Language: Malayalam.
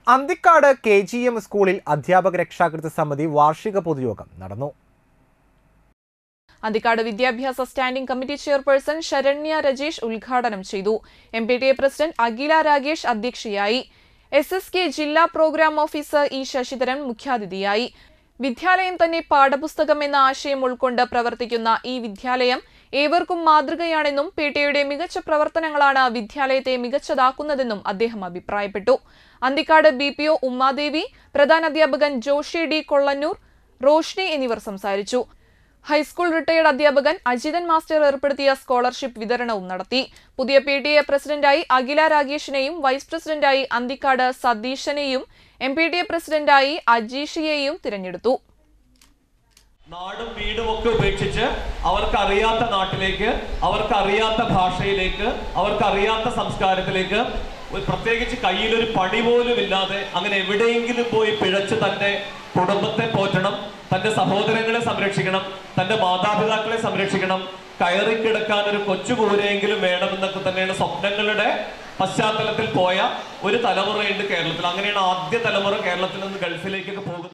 അന്തിക്കാട് KGM സ്കൂളിൽ അധ്യാപക രക്ഷാകർതൃ സമിതി വാർഷിക പൊതുയോഗം നടന്നു. അന്തിക്കാട് വിദ്യാഭ്യാസ standing committee chairperson Saranya Rajesh ഉദ്ഘാടനം ചെയ്തു. MPTA പ്രസിഡന്റ് അഖില രാഗേഷ് അധ്യക്ഷയായി. SSK ജില്ലാ പ്രോഗ്രാം ഓഫീസർ E ശശിധരൻ മുഖ്യാതിഥിയായി. വിദ്യാലയം തന്നെ പാഠപുസ്തകം എന്ന ആശയം ഉൾക്കൊണ്ട് പ്രവർത്തിക്കുന്ന ഈ വിദ്യാലയം ഏവർക്കും മാതൃകയാണെന്നും PTAയുടെ മികച്ച പ്രവർത്തനങ്ങളാണ് വിദ്യാലയത്തെ മികച്ചതാക്കുന്നതെന്നും അദ്ദേഹം അഭിപ്രായപ്പെട്ടു. അന്തിക്കാട് BPO ഉമ്മാദേവി, പ്രധാനാധ്യാപകൻ ജോഷി D കൊള്ളന്നൂർ, റോഷ്നി എന്നിവർ സംസാരിച്ചു. ഹൈസ്കൂൾ റിട്ടയർഡ് അധ്യാപകൻ അജിതൻ മാസ്റ്റർ ഏർപ്പെടുത്തിയ സ്കോളർഷിപ്പ് വിതരണവും നടത്തി. പുതിയ PTA പ്രസിഡന്റായി അഖില രാഗേഷിനെയും വൈസ് പ്രസിഡന്റായി അന്തിക്കാട് സതീശനെയും MPTA പ്രസിഡന്റായി അജീഷിയെയും തിരഞ്ഞെടുത്തു. നാടും വീടും ഒക്കെ ഉപേക്ഷിച്ച് അവർക്കറിയാത്ത നാട്ടിലേക്ക്, അവർക്കറിയാത്ത ഭാഷയിലേക്ക്, അവർക്കറിയാത്ത സംസ്കാരത്തിലേക്ക്, പ്രത്യേകിച്ച് കയ്യിലൊരു പണി പോലും ഇല്ലാതെ അങ്ങനെ എവിടെയെങ്കിലും പോയി പിഴച്ച് തന്റെ കുടുംബത്തെ പോറ്റണം, തന്റെ സഹോദരങ്ങളെ സംരക്ഷിക്കണം, തന്റെ മാതാപിതാക്കളെ സംരക്ഷിക്കണം, കയറിക്കിടക്കാൻ ഒരു കൊച്ചുകൂരെയെങ്കിലും വേണമെന്നൊക്കെ തന്നെയാണ് സ്വപ്നങ്ങളുടെ പശ്ചാത്തലത്തിൽ പോയ ഒരു തലമുറയുണ്ട് കേരളത്തിൽ. അങ്ങനെയാണ് ആദ്യ തലമുറ കേരളത്തിൽ നിന്ന് ഗൾഫിലേക്കൊക്കെ പോകുന്നത്.